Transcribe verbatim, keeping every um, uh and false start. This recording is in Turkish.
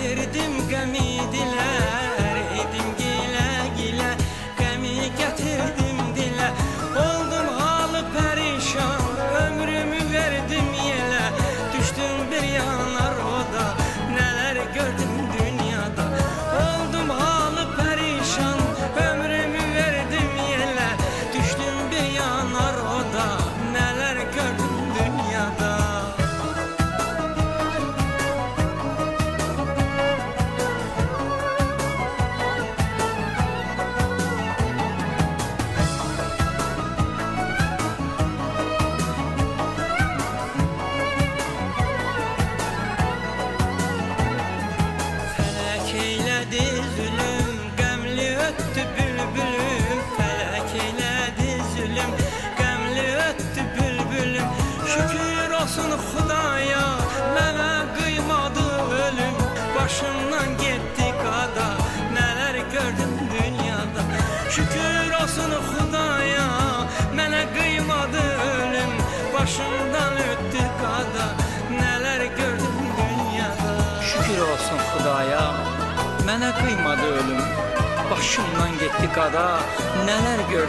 getirdim qəmi dilə, edim gilə gilə, qəmi getirdim dilə. Oldum halı perişan, ömrümü verdim yelə, düştüm bir yanar oda, neler gördüm dünyada. Oldum halı perişan, ömrümü verdim yelə, düştüm bir yanar oda, neler gördüm dünyada. Felek eyledi zulüm, qəmli öttü bülbülüm. Felek eyledi zulüm, qəmli öttü bülbülüm. Şükür olsun Xudaya, mənə qıymadı ölüm. Başımdan getdi qada, nələr gördüm dünyada. Şükür olsun Xudaya, mənə qıymadı ölüm. Başımdan öttü qada, nələr gördüm dünyada. Şükür olsun Xudaya, mənə qıymadı ölüm. Başımdan getdi qada, nələr gördüm